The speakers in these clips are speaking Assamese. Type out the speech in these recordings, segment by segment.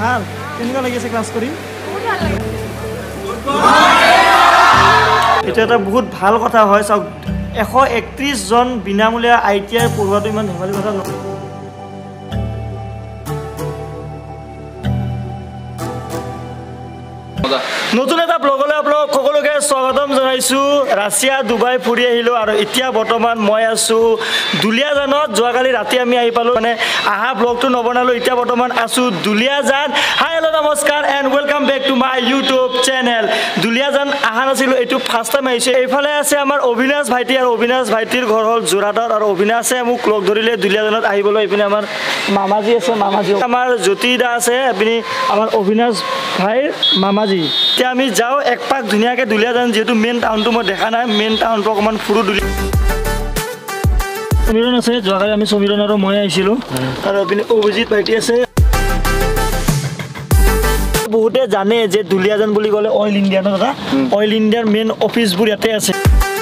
ভাল কেনেকুৱা লাগি আছে ক্লাছ কৰি এটা এটা বহুত ভাল কথা হয় চাওক 131 জন বিনামূলীয়া ITI পঢ়ুৱাটো ইমান ধেমালি কথা নহয় নতুন এটা ব্লগলৈ আপোনালোক সকলোকে স্বাগতম জনাইছো ৰাছিয়া দুবাই ফুৰি আহিলো আৰু এতিয়া বৰ্তমান মই আছো দুলিয়াজানত যোৱাকালি ৰাতি আমি আহি পালো মানে আহা ব্লগটো নবনালো এতিয়া বৰ্তমান আছো দুলিয়াজান হাই হেল্ল' নমস্কাৰ and welcome back to my YouTube channel Duliajan আহা নাছিলো এইটো ফাৰ্ষ্ট টাইম আহিছে এইফালে আছে আমাৰ অবিনাশ ভাইটি আৰু অবিনাশ ভাইটিৰ ঘৰ হ'ল যোৰহাটত আৰু অবিনাশে মোক লগ ধৰিলে দুলিয়াজানত আহিবলৈ এইপিনে আমাৰ মামাজী আছে মামাজী আমাৰ জ্যোতি দা আছে এইপিনে আমাৰ অবিনাশ ভাইৰ মামাজী এতিয়া আমি যাওঁ এক পাক ধুনীয়াকৈ দুলিয়াজান যিহেতু মেইন টাউনটো মই দেখা নাই মেইন টাউনটো অকণমান ফুৰো সমীৰণ আছে যোৱাকালি আমি সমীৰণ আৰু মই আহিছিলোঁ আৰু এইপিনে অভিজিত ভাইটি আছে বহুতে জানে যে দুলিয়াজান বুলি ক'লে অইল ইণ্ডিয়া ন দাদা অইল ইণ্ডিয়াৰ মেইন অফিচবোৰ ইয়াতে আছে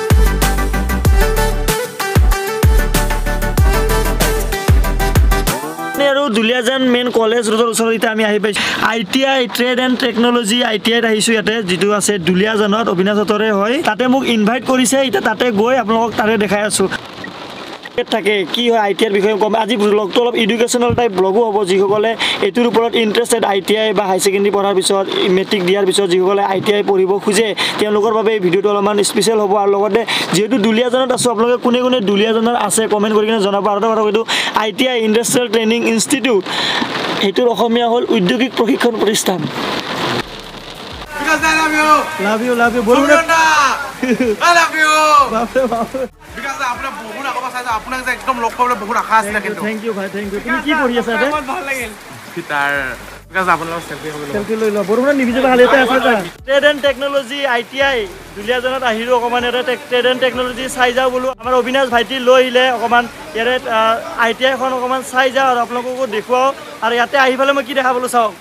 আৰু দুলিয়াজান মেইন কলেজ ৰোডৰ ওচৰত এতিয়া আমি আহি পাইছোঁ ITI ট্ৰেড এণ্ড টেকন'লজি ITIত আহিছোঁ ইয়াতে যিটো আছে দুলিয়াজানত অবিনাশতৰে হয় তাতে মোক ইনভাইট কৰিছে এতিয়া তাতে গৈ আপোনালোকক তাতে দেখাই আছোঁ থাকে কি হয় ITIৰ বিষয়ে ক'ম আজি ব্লগটো অলপ এডুকেশ্যনেল টাইপ ব্লগো হ'ব যিসকলে এইটোৰ ওপৰত ইণ্টাৰেষ্টেড ITI বা হাই ছেকেণ্ডেৰী পঢ়াৰ পিছত মেট্ৰিক দিয়াৰ পিছত যিসকলে ITI পঢ়িব খোজে তেওঁলোকৰ বাবে এই ভিডিঅ'টো অলপমান স্পেচিয়েল হ'ব আৰু লগতে যিহেতু দুলিয়াজানত আছোঁ আপোনালোকে কোনে কোনে দুলিয়াজানত আছে কমেণ্ট কৰি কিনে জনাব আৰু এটা কথা এইটো ITI ইণ্ডাষ্ট্ৰিয়েল ট্ৰেইনিং ইনষ্টিটিউট সেইটোৰ অসমীয়া হ'ল উদ্যোগিক প্ৰশিক্ষণ প্ৰতিষ্ঠান Love you. Boleh I love you. Because आपने बहुत आगे साइड आपने एकदम लोग को बहुत आकाश लगे तो. Thank you भाई thank you. तुम्हें क्या बोलिए सर? बहुत ভাল লাগিল. गिटार. Because आपने लोग सेल्फी हो गए. सेल्फी लो लो. बोलूँ ना निविजन हाल लेते हैं ऐसा. Trade and Technology ITI. দুলিয়াজানত আহিলো অকমান এটা ট্ৰেড এণ্ড টেকন'লজি চাই যাওঁ বোলো আমাৰ অবিনাশ ভাইটি লৈ আহিলে অকমান ইয়াৰে ITI খন অকমান চাই যাওঁ আৰু আপোনালোককো দেখুৱাওঁ আৰু ইয়াতে আহি পেলাই মই কি দেখা পালো চাওক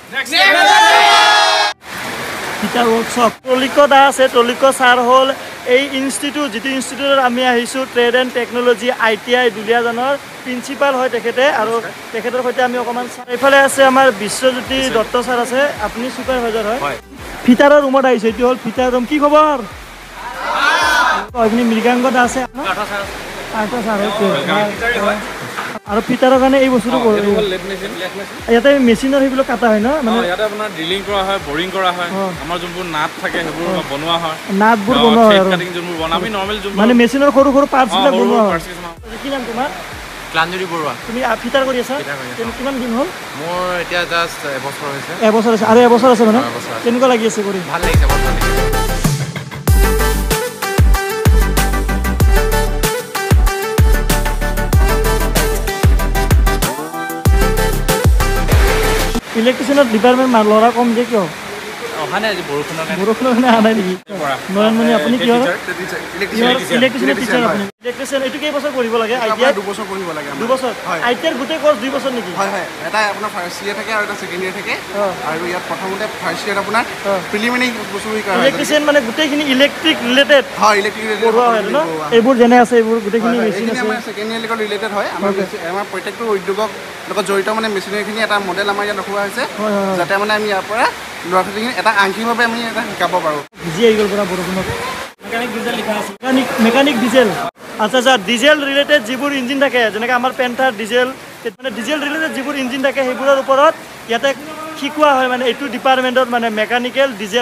গীটাৰ ৱৰ্কশ্বপ টলিক দা আছে টলিক ছাৰ হ'ল এই ইনষ্টিটিউট যিটো ইনষ্টিটিউটত আমি আহিছোঁ ট্ৰেড এণ্ড টেকন'লজি ITI দুলিয়াজানৰ প্ৰিন্সিপাল হয় তেখেতে আৰু তেখেতৰ সৈতে আমি অকণমান এইফালে আছে আমাৰ বিশ্বজ্যোতি দত্ত ছাৰ আছে আপুনি ছুপাৰভাইজাৰ হয় ফিটাৰৰ ৰুমত আহিছে এইটো হ'ল ফিটাৰ ৰুম কি খবৰ আপুনি মৃগাংক দা আছে আৰু ফিটাৰৰ কাৰণে এই বস্তুটো ইয়াতে মেচিনৰ সেইবিলাক কাটা হয় ন মানে ইয়াতে আপোনাৰ ড্ৰিলিং কৰা হয় বৰিং কৰা হয় আমাৰ যোনবোৰ নাট থাকে সেইবোৰ বনোৱা হয় নাটবোৰ বনোৱা হয় আৰু কাটিং যোনবোৰ বনাবি নৰ্মেল যোনবোৰ মানে মেচিনৰ সৰু সৰু পাৰ্টছবিলাক বনোৱা হয় কি নাম তোমাৰ ক্লাঞ্জলি বৰুৱা তুমি ফিটাৰ কৰি আছা কিমান দিন হ'ল মোৰ এতিয়া জাস্ট এবছৰ হৈছে এবছৰ আছে আৰু এবছৰ আছে মানে কেনেকুৱা লাগি আছে কৰি ভাল লাগিছে বহুত ভাল লাগিছে ইলেক্ট্ৰিচিয়ানৰ ডিপাৰ্টমেণ্ট ল'ৰা কম যে কিয় অহা নাই আজি বৰষুণৰ কাৰণে অহা নাই নেকি নয়নমণি আপুনি কি হয় ইলেক্ট্ৰিচিয়ানৰ টিচাৰ আপুনি ইলেক্ট্ৰিচিয়ান এইটো কেইবছৰ পঢ়িব লাগে ITI 2 বছৰ পঢ়িব লাগে 2 বছৰ ITIৰ গোটেই কোৰ্ছ 2 বছৰ নেকি হয় এটা আপোনাৰ ফাৰ্ষ্ট ইয়াৰ থাকে আৰু এটা ছেকেণ্ড ইয়াৰ থাকে আৰু ইয়াত প্ৰথমতে ফাৰ্ষ্ট ইয়াৰ আপোনাৰ প্ৰিলিমিনাৰী বস্তু শিকা হয় ইলেক্ট্ৰিচিয়ান মানে গোটেইখিনি ইলেক্ট্ৰিক ৰিলেটেড হয় ইলেক্ট্ৰিক ৰিলেটেড পঢ়োৱা হয় ন এইবোৰ যেনে আছে এইবোৰ গোটেইখিনি মেচিন আছে আমাৰ ছেকেণ্ড ইয়াৰ লগত ৰিলেটেড হয় আমাৰ প্ৰত্যেকটো উদ্যোগক লগত জড়িত মানে মেচিনাৰীখিনি এটা মডেল আমাৰ ইয়াত ৰখোৱা হৈছে যাতে মানে আমি ইয়াৰ পৰা ল'ৰা ছোৱালীখিনি এটা আংশিকভাৱে আমি এটা শিকাব পাৰোঁ ভিজি আহি গ'ল পৰা বৰষুণত মেকানিক ডিজেল লিখা আছে মেকানিক ডিজেল আচ্ছা ডিজেল ৰিলেটেড যিবোৰ ইঞ্জিন থাকে যেনেকৈ আমাৰ পেণ্টাৰ ডিজেল মানে ডিজেল ৰিলেটেড যিবোৰ ইঞ্জিন থাকে সেইবোৰৰ ওপৰত ইয়াতে শিকোৱা হয় মানে এইটো ডিপাৰ্টমেণ্টত মানে মেকানিকেল ডিজেল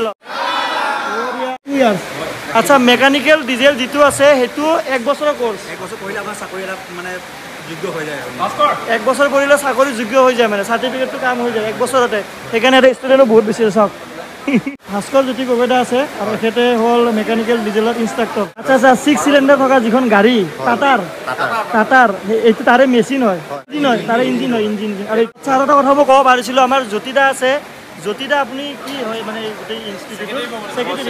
আচ্ছা মেকানিকেল ডিজেল যিটো আছে সেইটো 1 বছৰৰ কোৰ্ছ 1 বছৰ পঢ়িলে আপোনাৰ চাকৰি এটা মানে যোগ্য হৈ যায় 1 বছৰ পঢ়িলে চাকৰি যোগ্য হৈ যায় মানে চাৰ্টিফিকেটটো কাম হৈ যায় 1 বছৰতে সেইকাৰণে এটা ষ্টুডেণ্টো বহুত বেছি চাওক ভাস্কৰ জ্যোতি গগৈদা আছে আৰু তেখেতে হ'ল মেকানিকেল ডিজেলৰ ইনষ্ট্ৰাক্টৰ আচ্ছা 6 চিলিণ্ডাৰ থকা যিখন গাড়ী টাটাৰ এইটো তাৰে মেচিন হয় তাৰে ইঞ্জিন হয় আৰু আৰু এটা কথা মই ক'ব পাৰিছিলোঁ আমাৰ জ্যোতিদা আছে জ্যোতিদা আপুনি কি হয় মানে গোটেই ইনষ্টিটিউটৰ ছেক্ৰেটাৰী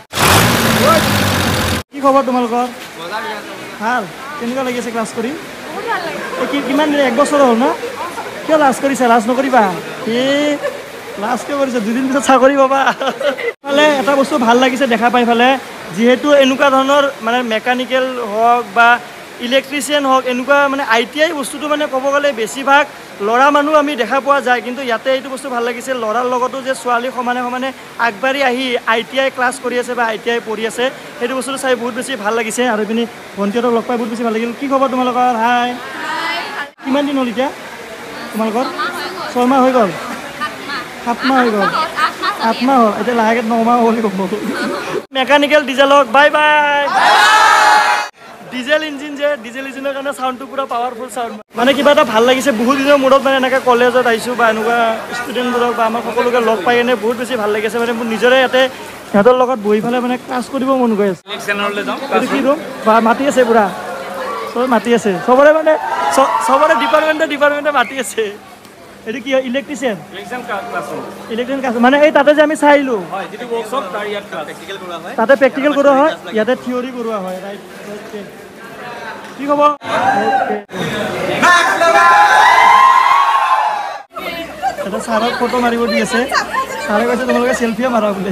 কি খবৰ তোমালোকৰ ভাল কেনেকুৱা লাগি আছে ক্লাছ কৰি কিমান 1 বছৰ হ'ল ন কিয় লাজ কৰিছা লাজ নকৰিবা লাজ কিয় কৰিছা 2 দিন পিছত চাকৰি পাবা ফালে এটা বস্তু ভাল লাগিছে দেখা পাই ফালে যিহেতু এনেকুৱা ধৰণৰ মানে মেকানিকেল হওক বা ইলেক্ট্ৰিচিয়ান হওক এনেকুৱা মানে ITI বস্তুটো মানে ক'ব গ'লে বেছিভাগ ল'ৰা মানুহ আমি দেখা পোৱা যায় কিন্তু ইয়াতে এইটো বস্তু ভাল লাগিছে ল'ৰাৰ লগতো যে ছোৱালী সমানে সমানে আগবাঢ়ি আহি ITI ক্লাছ কৰি আছে বা ITI পঢ়ি আছে সেইটো বস্তুটো চাই বহুত বেছি ভাল লাগিছে আৰু এইপিনি ভণ্টিহঁতক লগ পাই বহুত বেছি ভাল লাগিল কি খবৰ তোমালোকৰ হাই কিমান দিন হ'ল এতিয়া তোমালোকৰ 6 মাহ হৈ গ'ল 7 মাহ হৈ গ'ল 8 মাহ হ'ল এতিয়া লাহেকৈ 9 মাহ হ'ল ক'ব মেকানিকেল ডিজেলক বাই বাই ডিজেল ইঞ্জিন যে ডিজেল ইঞ্জিনৰ কাৰণে চাউণ্ডটো পুৰা পাৱাৰফুল চাউণ্ড মানে কিবা এটা ভাল লাগিছে বহুত দিনৰ মূৰত মানে এনেকৈ কলেজত আহিছোঁ বা এনেকুৱা ষ্টুডেণ্টবোৰক বা আমাৰ সকলোকে লগ পাই কিনে বহুত বেছি ভাল লাগিছে মানে মোৰ নিজৰে ইয়াতে সিহঁতৰ লগত বহি পেলাই মানে ক্লাছ কৰিব মন গৈ আছে কি ৰুম বা মাতি আছে পুৰা চব মাতি আছে চবৰে মানে চবৰে ডিপাৰ্টমেণ্টে মাতি আছে এইটো কি ইলেক্ট্ৰিচিয়ান ক্লাছ মানে এই তাতে যে আমি চাই আহিলোঁ তাতে প্ৰেক্টিকেল কৰোৱা হয় ইয়াতে থিয়ৰী কৰোৱা হয় ৰাইট কি হ'ব এটা ছাৰক ফটো মাৰিব দি আছে ছাৰে কৈছে তোমালোকে চেল্ফিয়ে মাৰা বোলে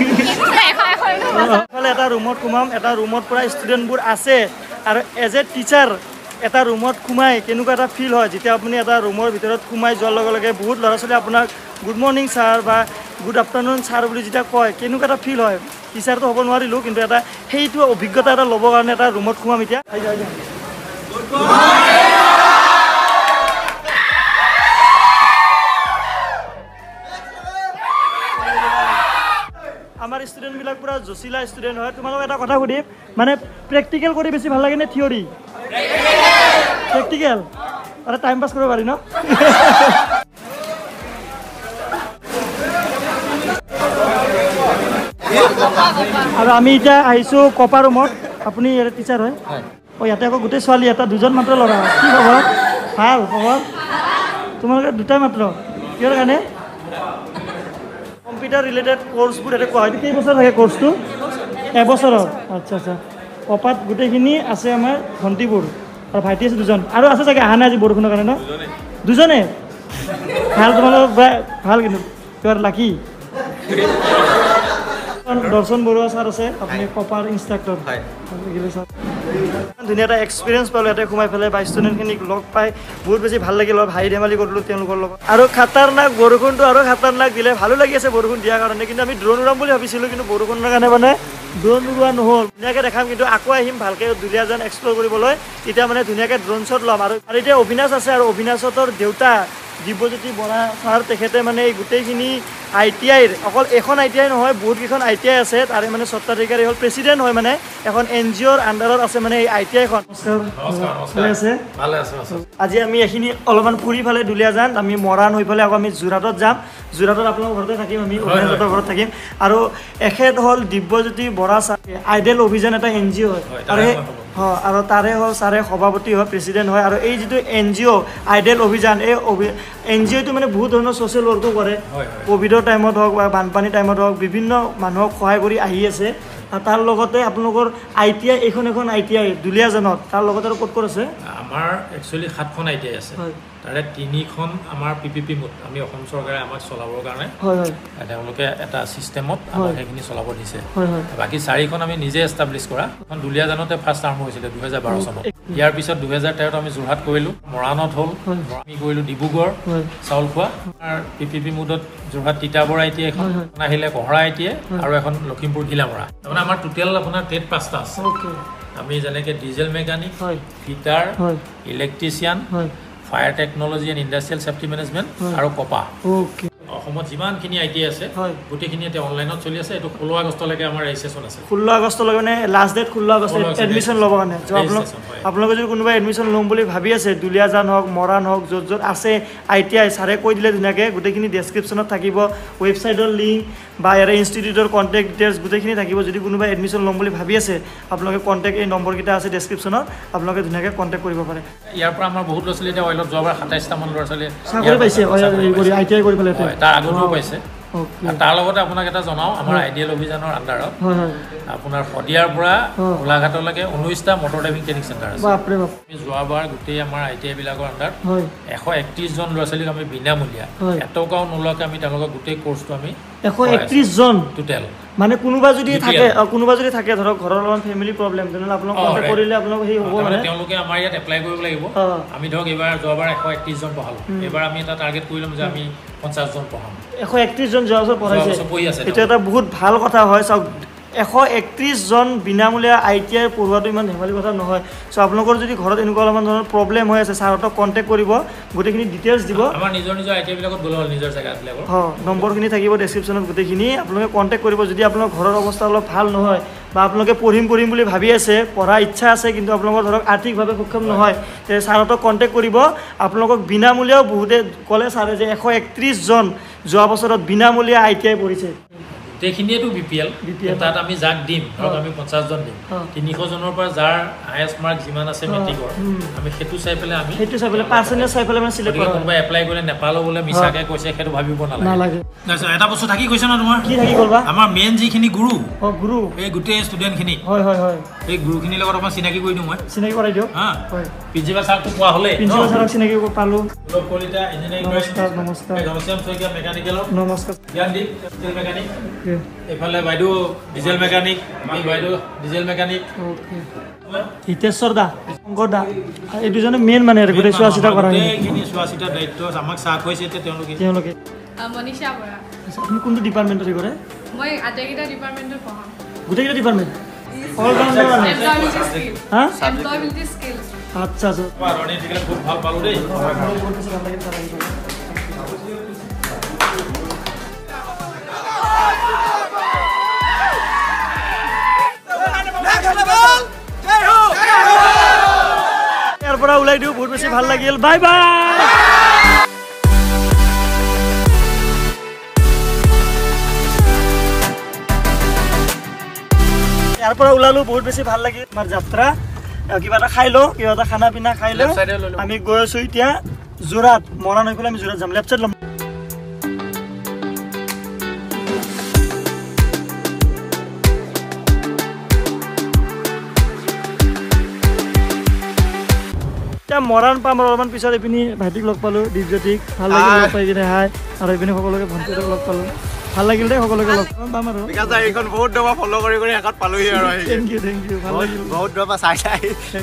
এইফালে এটা ৰুমত সোমাম এটা ৰুমত পৰা ষ্টুডেণ্টবোৰ আছে আৰু এজ এ টিচাৰ এটা ৰুমত সোমাই কেনেকুৱা এটা ফিল হয় যেতিয়া আপুনি এটা ৰুমৰ ভিতৰত সোমাই যোৱাৰ লগে লগে বহুত ল'ৰা ছোৱালী আপোনাক গুড মৰ্ণিং ছাৰ বা গুড আফটাৰনুন ছাৰ বুলি যেতিয়া কয় কেনেকুৱা এটা ফিল হয় টিচাৰটো হ'ব নোৱাৰিলোঁ কিন্তু এটা সেইটো অভিজ্ঞতা এটা ল'বৰ কাৰণে এটা ৰুমত সোমাম এতিয়া আমাৰ ষ্টুডেণ্টবিলাক পুৰা জচিলা ষ্টুডেণ্ট হয় তোমালোকক এটা কথা সুধিম মানে প্ৰেক্টিকেল কৰি বেছি ভাল লাগে নে থিয়ৰী প্ৰেক্টিকেল আৰু টাইম পাছ কৰিব পাৰি ন আৰু আমি এতিয়া আহিছোঁ কপা ৰুমত আপুনি ইয়াতে টিচাৰ হয় ইয়াতে আকৌ গোটেই ছোৱালী এটা দুজন মাত্ৰ ল'ৰা কি খবৰ ভাল খবৰ তোমালোকে দুটাই মাত্ৰ কিহৰ কাৰণে কম্পিউটাৰ ৰিলেটেড কোৰ্চবোৰ ইয়াতে কোৱা হয় কেইবছৰ থাকে কোৰ্চটো এবছৰৰ আচ্ছা কপাত গোটেইখিনি আছে আমাৰ ভণ্টিবোৰ আৰু ভাইটি আছে দুজন আৰু আছে চাগে অহা নাই আজি বৰষুণৰ কাৰণে ন দুজনে ভাল তোমালোকৰ ভাল কিন্তু কিবা লাকি দৰ্শন বৰুৱা ছাৰ আছে আপুনি কপাৰ ইনষ্ট্ৰাক্টৰ ধুনীয়া এটা এক্সপিৰিয়েঞ্চ পালোঁ ইয়াতে সোমাই পেলাই বা ষ্টুডেণ্টখিনিক লগ পাই বহুত বেছি ভাল লাগিল অলপ হাঁহি ধেমালি কৰিলোঁ তেওঁলোকৰ লগত আৰু খাতাৰনাক বৰষুণটো আৰু খাতাৰনাক দিলে ভালো লাগি আছে বৰষুণ দিয়াৰ কাৰণে কিন্তু আমি ড্ৰোন উৰাম বুলি ভাবিছিলোঁ কিন্তু বৰষুণৰ কাৰণে মানে ড্ৰোন উৰোৱা নহ'ল ধুনীয়াকৈ দেখাম কিন্তু আকৌ আহিম ভালকৈ দুলীয়াজান এক্সপ্ল'ৰ কৰিবলৈ তেতিয়া মানে ধুনীয়াকৈ ড্ৰোন শ্বট ল'ম আৰু এতিয়া অবিনাশ আছে আৰু অবিনাশহঁতৰ দেউতা দিব্যজ্যোতি বৰা ছাৰ তেখেতে মানে এই গোটেইখিনি ITIৰ অকল এখন ITI নহয় বহুতকেইখন ITI আছে তাৰে মানে স্বত্বাধিকাৰী হ'ল প্ৰেচিডেণ্ট হয় মানে এখন NGOৰ আণ্ডাৰত আছে মানে এই ITIখন আজি আমি এইখিনি অলপমান ফুৰি ফালে দুলীয়াজান আমি মৰাণ হৈ পেলাই আকৌ আমি যোৰহাটত যাম যোৰহাটত আপোনালোকৰ ঘৰতে থাকিম আমি অভিযানহঁতৰ ঘৰত থাকিম আৰু এখেত হ'ল দিব্যজ্যোতি বৰা ছাৰ আইডেল অভিযান এটা NGO হয় আৰু তাৰে হ'ল ছাৰে সভাপতি হয় প্ৰেচিডেণ্ট হয় আৰু এই যিটো NGO আইডেল অভিযান এই NGOটো মানে বহুত ধৰণৰ ছ'চিয়েল ৱৰ্কো কৰে ক'ভিডৰ টাইমত হওক বা বানপানীৰ টাইমত হওক বিভিন্ন মানুহক সহায় কৰি আহি আছে আৰু তাৰ লগতে আপোনালোকৰ ITI এখন ITI দুলীয়াজানত তাৰ লগতে আৰু ক'ত আছে আমাৰ একচুৱেলি 7খন ITI আছে তাৰে 3খন আমাৰ PPP মুড আমি অসম চৰকাৰে আমাক চলাবৰ কাৰণে তেওঁলোকে এটা ছিষ্টেমত আমাক সেইখিনি চলাব দিছে বাকী 4খন আমি নিজে এষ্টাব্লিছ কৰা এখন দুলীয়াজানতে ফাৰ্ষ্ট আৰম্ভ হৈছিলে 2012 চনত ইয়াৰ পিছত 2013ত আমি যোৰহাট কৰিলোঁ মৰাণত হ'ল আমি কৰিলোঁ ডিব্ৰুগড় চাউলখোৱা আমাৰ PPP মুডত যোৰহাট তিতাবৰ ITI এখন আহিলে কহৰা ITI আৰু এখন লখিমপুৰ ঘিলামৰা তাৰমানে আমাৰ টোটেল আপোনাৰ টেট 5টা আছে আমি যেনেকৈ diesel mechanic fitter electrician fire technology and industrial safety management আৰু কপা অসমত যিমানখিনি ITI আছে গোটেইখিনি এতিয়া অনলাইনত চলি আছে এইটো 16 আগষ্টলৈকে আমাৰ ৰেজিষ্ট্ৰেশ্যন আছে 16 আগষ্টলৈকে মানে লাষ্ট ডেট 16 আগষ্ট এডমিশ্যন ল'বৰ কাৰণে আপোনালোকে যদি কোনোবাই এডমিশ্যন ল'ম বুলি ভাবি আছে দুলীয়াজান হওক মৰাণ হওক য'ত য'ত আছে ITI ছাৰে কৈ দিলে ধুনীয়াকৈ গোটেইখিনি ডেছক্ৰিপশ্যনত থাকিব ৱেবছাইটৰ লিংক বা ইয়াৰে ইনষ্টিটিউটৰ কণ্টেক্ট ডিটেইলছ গোটেইখিনি থাকিব যদি কোনোবাই এডমিশ্যন ল'ম বুলি ভাবি আছে আপোনালোকে কণ্টেক্ট এই নম্বৰকেইটা আছে ডেছক্ৰিপশ্যনত আপোনালোকে ধুনীয়াকৈ কণ্টেক্ট কৰিব পাৰে ইয়াৰ পৰা আমাৰ বহুত ল'ৰা ছোৱালী এতিয়া অইলত যোৱাবাৰ 27টামান ল'ৰা ছোৱালী চাকৰি পাইছে ITI কৰি পেলাই তাৰ আগতেও পাইছে তাৰ লগতে আপোনাক এটা জনাওঁ আমাৰ আইডিয়েল অভিযানৰ আণ্ডাৰত আপোনাৰ শদিয়াৰ পৰা গোলাঘাটলৈকে 19টা মটৰ ড্ৰাইভিং ট্ৰেইনিং চেণ্টাৰ আছে আমি যোৱাবাৰ গোটেই আমাৰ ITI বিলাকৰ আণ্ডাৰত 131 জন ল'ৰা ছোৱালীক আমি বিনামূলীয়া এটকাও নোলোৱাকৈ আমি তেওঁলোকৰ গোটেই কোৰ্চটো আমি 131 জন টোটেল মানে কোনোবা যদি থাকে ধৰক ঘৰৰ অলপমান ফেমিলি প্ৰব্লেম তেনেহ'লে আপোনাক কণ্টেক্ট কৰিলে আপোনাক সেই হ'ব মানে তেওঁলোকে আমাৰ ইয়াত এপ্লাই কৰিব লাগিব আমি ধৰক এইবাৰ যোৱাবাৰ 131 জন পঢ়ালোঁ এইবাৰ আমি এটা টাৰ্গেট কৰি ল'ম যে আমি 50 জন পঢ়াম 131 জন যোৱা বছৰ পঢ়াইছে এইটো এটা বহুত ভাল কথা হয় চাওক 131 জন বিনামূলীয়া ITI পঢ়োৱাটো ইমান ধেমালি কথা নহয় চ' আপোনালোকৰ যদি ঘৰত এনেকুৱা অলপমান ধৰণৰ প্ৰব্লেম হৈ আছে ছাৰহঁতক কণ্টেক্ট কৰিব গোটেইখিনি ডিটেইলছ দিব আমাৰ নিজৰ ITI বিলাকত গ'লে হ'ল নিজৰ জেগাবিলাকৰ নম্বৰখিনি থাকিব ডেছক্ৰিপশ্যনত গোটেইখিনি আপোনালোকে কণ্টেক্ট কৰিব যদি আপোনাৰ ঘৰৰ অৱস্থা অলপ ভাল নহয় বা আপোনালোকে পঢ়িম বুলি ভাবি আছে পঢ়াৰ ইচ্ছা আছে কিন্তু আপোনালোকৰ ধৰক আৰ্থিকভাৱে সক্ষম নহয় তে ছাৰহঁতক কণ্টেক্ট কৰিব আপোনালোকক বিনামূলীয়াও বহুতে ক'লে ছাৰে যে 131 জন যোৱা বছৰত বিনামূলীয়া ITI পঢ়িছে গোটেইখিনিয়েতো BPL তাত আমি যাক দিম ধৰক আমি 50 জন দিম 300 জনৰ পৰা যাৰ হায়েষ্ট মাৰ্ক যিমান আছে মেট্ৰিকৰ আমি সেইটো চাই পেলাই পাৰ্চেন্টেজ চাই পেলাই মানে সিলেক্ট কৰা কোনোবা এপ্লাই কৰিলে নেপালো বোলে মিছাকে কৈছে সেইটো ভাবিব নালাগে এটা বস্তু থাকি কৈছে না তোমাৰ কি থাকি গ'লবা আমাৰ মেইন যিখিনি গুৰু গুৰু এই গোটেই ষ্টুডেণ্টখিনি হয় এই গুৰুখিনিৰ লগত অকমান চিনাকি কৰি দিওঁ মই চিনাকি কৰাই দিওঁ প্ৰিন্সিপাল ছাৰক কোৱা হ'লে প্ৰিন্সিপাল ছাৰক চিনাকি পালো কলিতা ইঞ্জিনিয়াৰিং নমস্কাৰ ঘনশ্যাম শইকীয়া মেকানিকেলৰ নমস্কাৰ জ্ঞানদীপ ডিজেল মেকানিক এফালে বাইদেউ ডিজেল মেকানিক আমি বাইদেউ ডিজেল মেকানিক হিতেশ্বৰ দা শংকৰ দা এই দুজনে মেইন মানে গোটেই চোৱা চিতা কৰা এইখিনি চোৱা চিতা দায়িত্ব আমাক চাহ কৈছে তেওঁলোকে মনীষা বৰা আপুনি কোনটো ডিপাৰ্টমেণ্টত কৰে মই আটাইকেইটা ডিপাৰ্টমেণ্টত পঢ়াম গোটেইকেইটা ডিপাৰ্টমেণ্ট অল ৰাউণ্ডাৰ মানে হা এমপ্লয়াবিলিটি স্কিলছ আচ্ছা ৰণী ঠিকে খুব ভাল পালোঁ দেই ইয়াৰ পৰা ওলাই দিওঁ বহুত বেছি ভাল লাগিল বাই বাই ইয়াৰ পৰা ওলালো বহুত বেছি ভাল লাগিল আমাৰ যাত্ৰা কিবা এটা খাই লওঁ কিবা এটা খানা পিনা খাই লওঁ আমি গৈ আছো এতিয়া যোৰহাট মৰাণ হৈ পেলাই আমি যোৰহাট যাম লেফ্ট চাইড ল'ম মৰাণ পাম আৰু অলপমান পিছত এইপিনি ভাইটিক লগ পালোঁ দিব্যজ্যোতিক ভাল লাগিল লগ পাই কিনে হাই আৰু এইপিনি সকলোকে ভণ্টিহঁতক লগ পালোঁ ভাল লাগিল দেই সকলোকে লগ পাম আৰু এইখন বহুত দবা ফ'ল' কৰি শেষত পালোহি আৰু থেংক ইউ ভাল লাগিল বহুত দবা চাই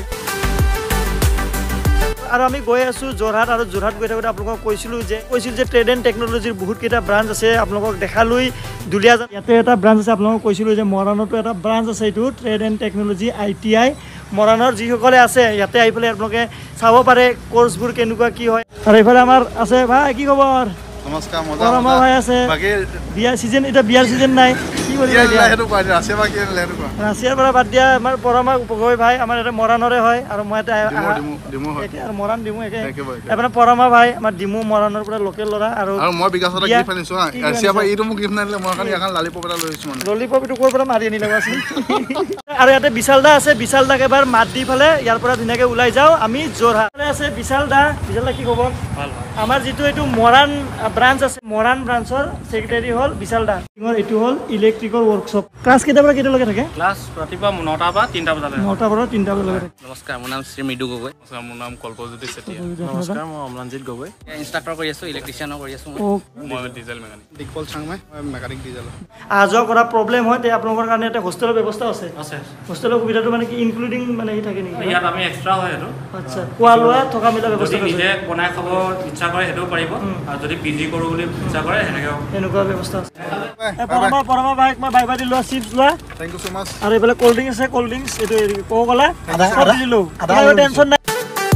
আৰু আমি গৈ আছোঁ যোৰহাট আৰু যোৰহাট গৈ থাকোঁতে আপোনালোকক কৈছিল যে ট্ৰেড এণ্ড টেকন'লজিৰ বহুতকেইটা ব্ৰাঞ্চ আছে আপোনালোকক দেখালৈ দুলীয়াজান ইয়াতে এটা ব্ৰাঞ্চ আছে আপোনালোকক কৈছিলোঁ যে মৰাণতো এটা ব্ৰাঞ্চ আছে এইটো ট্ৰেড এণ্ড টেকন'লজি ITI মৰাণৰ যিসকলে আছে ইয়াতে আহি পেলাই আপোনালোকে চাব পাৰে কৰ্চবোৰ কেনেকুৱা কি হয় আৰু এইফালে আমাৰ আছে ভাই কি খবৰ নমস্কাৰ পৰমা ভাই আছে বিয়াৰ চিজন এতিয়া বিয়াৰ চিজন নাই কি কৰিবা ৰাছিয়াৰ পৰা বাদ দিয়া আমাৰ পৰমা গগৈ ভাই আমাৰ ইয়াতে মৰাণৰে হয় আৰু মই ইয়াতে আৰু মৰাণ ডিমু একে আপোনাৰ পৰমা ভাই আমাৰ ডিমু মৰাণৰ পৰা লোকেল ল'ৰা আৰু মই বিকাশত গিফ্ট আনিছো ৰাছিয়াৰ পৰা এইটো মোক গিফ্ট নানিলে মই কাৰণে এখন লালিপপ এটা লৈ আহিছো মানে ললিপপ এইটো ক'ৰ পৰা মাৰি আনিলে কোৱাচোন আৰু ইয়াতে বিশাল দা আছে বিশাল দাক এবাৰ মাত দি ফালে ইয়াৰ পৰা ধুনীয়াকৈ ওলাই যাওঁ আমি যোৰহাট আছে বিশাল দা কি খবৰ আমাৰ যিটো এইটো মৰাণ ব্ৰাঞ্চ আছে মৰাণ ব্ৰাঞ্চৰ ছেক্ৰেটাৰী হ'ল বিশাল দা এইটো হ'ল ইলেক্ট্ৰিকৰ ৱৰ্কশ্বপ ক্লাছ কেইটাৰ পৰা কেইটালৈকে থাকে ক্লাছ ৰাতিপুৱা 9টা পৰা 3টা বজালৈ 9টাৰ পৰা 3টা বজালৈকে থাকে নমস্কাৰ মোৰ নাম শ্ৰী মৃদু গগৈ মোৰ নাম কল্পজ্যোতি চেতিয়া নমস্কাৰ মই অমলানজিৎ গগৈ ইনষ্ট্ৰাক্টৰ কৰি আছোঁ ইলেক্ট্ৰিচিয়ানো কৰি আছোঁ মই diesel mechanic Dikpal Changmai mechanic diesel অহা যোৱা কৰা প্ৰব্লেম হয় তে আপোনালোকৰ কাৰণে এটা হোষ্টেলৰ ব্যৱস্থা আছে হোষ্টেলৰ সুবিধাটো মানে কি ইনক্লুডিং মানে ই থাকে নেকি ইয়াত আমি এক্সট্ৰা হয় এইটো আচ্ছা খোৱা লোৱা থকা মেলা ব্যৱস্থা যদি নিজে বনাই খাব ইচ্ছা কৰে সেইটোও পাৰিব আৰু যদি পিজি কৰোঁ বুলি ইচ্ছা কৰে এনেকুৱা ব্যৱস্থা আছে পৰমা বাইক মই বাই দি লোৱা চিপছ লোৱা থেংক ইউ সো মাচ আৰু এইফালে ক'ল্ড ড্ৰিংক আছে ক'ল্ড ড্ৰিংকছ এইটো ক'ব গ'লে চব দিলোঁ টেনশ্যন নাই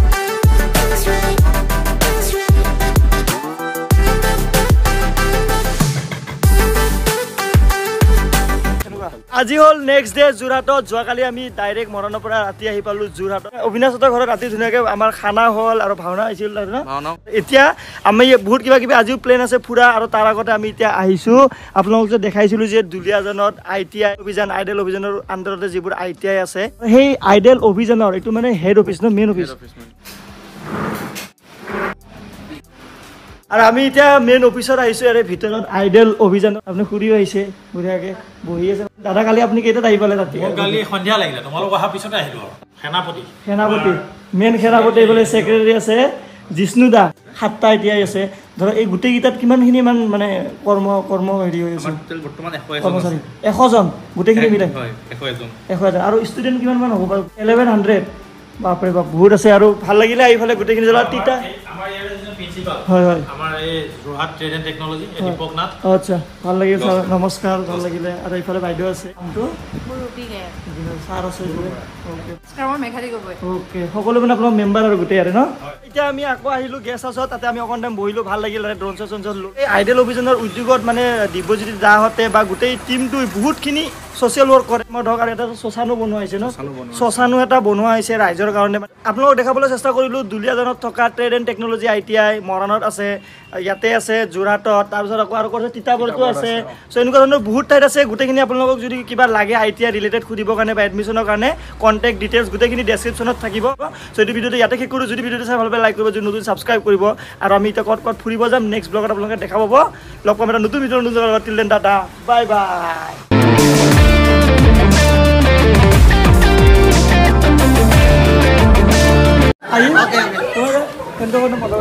আজি হ'ল নেক্সট ডে যোৰহাটত যোৱাকালি আমি ডাইৰেক্ট মৰাণৰ পৰা ৰাতি আহি পালোঁ যোৰহাটত অবিনাশহঁতৰ ঘৰত ৰাতি ধুনীয়াকৈ আমাৰ খানা হ'ল আৰু ভাওনা হৈছিল এতিয়া আমি বহুত কিবা কিবি আজিও প্লেন আছে ফুৰা আৰু তাৰ আগতে আমি এতিয়া আহিছোঁ আপোনালোকক যে দেখাইছিলোঁ যে দুলীয়াজানত ITI অভিযান আইডেল অভিযানৰ আণ্ডাৰতে যিবোৰ ITI আছে সেই আইডেল অভিযানৰ এইটো মানে হেড অফিচ ন মেইন অফিচ আৰু আমি এতিয়া মেইন অফিচত আহিছোঁ ইয়াৰে ভিতৰত আইডল অভিযানত আপুনি ফুৰিও আহিছে বঢ়িয়াকৈ বহি আছে দাদা কালি আপুনি কেইটাত আহি পালে তাতে মোৰ কালি সন্ধিয়া লাগিলে তোমালোক অহাৰ পিছতে আহিলোঁ আৰু সেনাপতি মেইন সেনাপতি এইফালে ছেক্ৰেটাৰী আছে জিষ্ণু দা 7টা এতিয়াই আছে ধৰক এই গোটেইকেইটাত কিমানখিনি ইমান মানে কৰ্ম হেৰি হৈ আছে বৰ্তমান কৰ্মচাৰী 100জন গোটেইখিনি মিলাই 100জন আৰু ষ্টুডেণ্ট কিমানমান হ'ব বাৰু 1100 বাপৰে বাপ বহুত আছে আৰু ভাল লাগিলে এইফালে গোটেইখিনি জেগা তিতা আমাৰ ইয়াৰ যিজন প্ৰিন্সিপাল হয় হয় আমাৰ এই Jorhat trade and technology Deepak Nath আচ্ছা ভাল লাগিল ছাৰ নমস্কাৰ ভাল লাগিলে আৰু এইফালে বাইদেউ আছে নামটো ছাৰ আছে মই মেঘালী গগৈ অ'কে সকলো মানে আপোনাৰ মেম্বাৰ আৰু গোটেই আৰু ন এতিয়া আমি আকৌ আহিলোঁ গেষ্ট হাউচত তাতে আমি অকণ টাইম বহিলোঁ ভাল লাগিল ড্ৰোন চন লৈ এই আইডল অভিযানৰ উদ্যোগত মানে দিব্যজ্যোতি দাহঁতে বা গোটেই টিমটোৱে বহুতখিনি ছ'চিয়েল ৱৰ্ক কৰে মই ধৰক আৰু এটা শ্মশানো বনোৱা হৈছে ন শ্মশানো এটা বনোৱা হৈছে ৰাইজৰ কাৰণে আপোনালোকক দেখাবলৈ চেষ্টা কৰিলোঁ দুলীয়াজানত থকা ট্ৰেড এণ্ড টেকনলজি ITI মৰাণত আছে ইয়াতে আছে যোৰহাটত তাৰপিছত আকৌ আৰু ক'ৰবাত তিতাবৰতো আছে চ' এনেকুৱা ধৰণৰ বহুত ঠাইত আছে গোটেইখিনি আপোনালোকক যদি কিবা লাগে ITI ৰিলেটেড সুধিবৰ কাৰণে বা এডমিশ্যনৰ কাৰণে কণ্টেক্ট ডিটেইলছ গোটেইখিনি ডেছক্ৰিপশ্যনত থাকিব চ' এইটো ভিডিঅ'টো ইয়াতে শেষ কৰোঁ যদি ভিডিঅ'টো চাই ভাল পায় লাইক কৰিব যদি নতুন ছাবস্ক্ৰাইব কৰিব আৰু আমি এতিয়া ক'ত ফুৰিব যাম নেক্সট ব্লগত আপোনালোকে দেখা পাব লগ পাম এটা নতুন ভিডিঅ' নতুন till then tata bye bye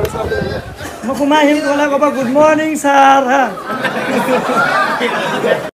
মই সোমাই আহিম ক'লে ক'ব গুড মৰ্ণিং ছাৰ হা